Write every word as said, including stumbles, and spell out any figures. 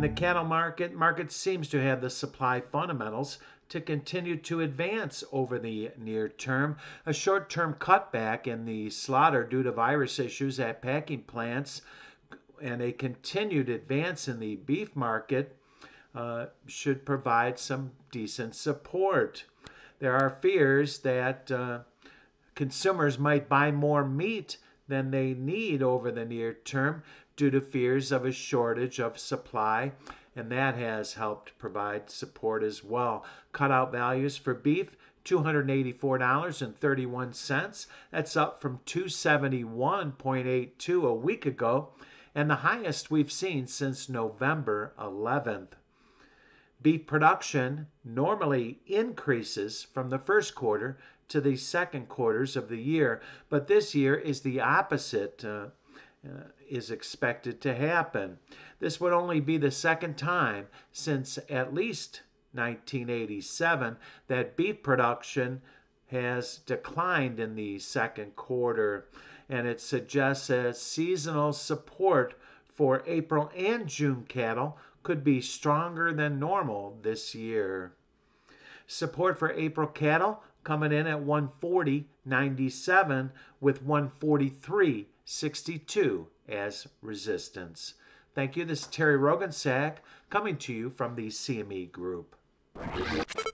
the cattle market, market seems to have the supply fundamentals to continue to advance over the near term. A short-term cutback in the slaughter due to virus issues at packing plants and a continued advance in the beef market uh, should provide some decent support. There are fears that uh, consumers might buy more meat than they need over the near term due to fears of a shortage of supply, and that has helped provide support as well. Cutout values for beef, two hundred eighty-four dollars and thirty-one cents. That's up from two seventy-one point eight two a week ago, and the highest we've seen since November eleventh. Beef production normally increases from the first quarter to the second quarters of the year, but this year is the opposite uh, uh, is expected to happen. This would only be the second time since at least nineteen eighty-seven that beef production has declined in the second quarter, and it suggests a seasonal support for April and June cattle could be stronger than normal this year. Support for April cattle coming in at one forty ninety-seven with one forty-three sixty-two as resistance. Thank you. This is Terry Roggensack coming to you from the C M E Group.